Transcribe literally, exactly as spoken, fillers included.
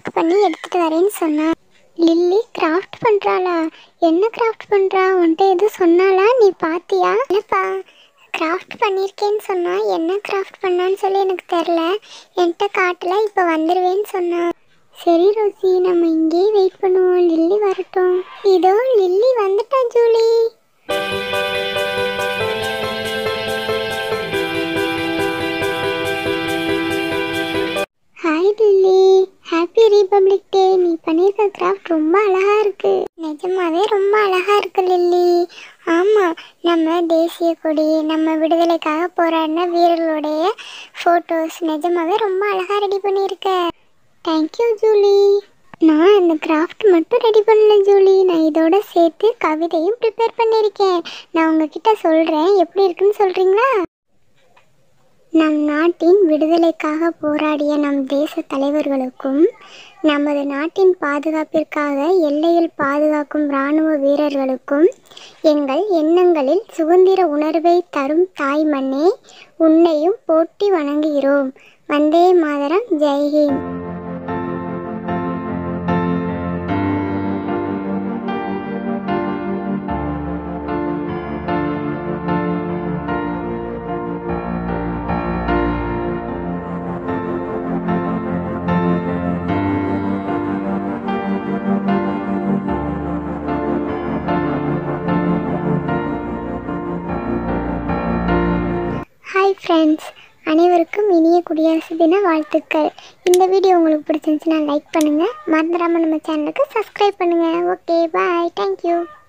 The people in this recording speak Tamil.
கிராஃப்ட் பண்ணி எடுத்துகிட்டு வரேன்னு சொன்னா. லில்லி கிராஃப்ட் பண்ணுறாளா? என்ன கிராஃப்ட் பண்ணுறா? உன்கிட்ட எதுவும் சொன்னாலா? நீ பார்த்தியா? இல்லைப்பா, கிராஃப்ட் பண்ணியிருக்கேன்னு சொன்னா. என்ன கிராஃப்ட் பண்ணான்னு சொல்லி எனக்கு தெரில, என்கிட்ட காட்டல. இப்போ வந்துடுவேன்னு சொன்னா. சரி ரோசி, நம்ம இங்கேயே வெயிட் பண்ணுவோம், லில்லி வரட்டும். இதோ லில்லி வந்துட்டா Julie. Hi Lily, happy republic day. நீ பண்ணியிருக்க கிராஃப்ட் ரொம்ப அழகாக இருக்குது. நிஜமாவே ரொம்ப அழகாக இருக்குது லில்லி. ஆமாம், நம்ம தேசிய கொடி, நம்ம விடுதலைக்காக போராடின வீரர்களுடைய ஃபோட்டோஸ் நிஜமாவே ரொம்ப அழகாக ரெடி பண்ணியிருக்க. Thank you Julie. நான் இந்த கிராஃப்ட் மட்டும் ரெடி பண்ணல ஜூலி, நான் இதோட சேர்த்து கவிதையும் ப்ரிப்பேர் பண்ணியிருக்கேன். நான் உங்ககிட்ட சொல்கிறேன், எப்படி இருக்குன்னு சொல்கிறீங்களா? நம் நாட்டின் விடுதலைக்காக போராடிய நம் தேச தலைவர்களுக்கும், நமது நாட்டின் பாதுகாப்பிற்காக எல்லையில் பாதுகாக்கும் இராணுவ வீரர்களுக்கும் எங்கள் எண்ணங்களில் சுதந்திர உணர்வை தரும் தாய் மண்ணே, உன்னையும் போற்றி வணங்குகிறோம். வந்தே மாதரம், ஜெய்ஹிந்த். ஹாய் ஃப்ரெண்ட்ஸ், அனைவருக்கும் இனிய குடியரசு தின வாழ்த்துக்கள். இந்த வீடியோ உங்களுக்கு பிடிச்சிருந்துச்சுன்னா லைக் பண்ணுங்கள், மறந்துடாமல் நம்ம சேனலுக்கு சப்ஸ்கிரைப் பண்ணுங்கள். Okay, bye, thank you.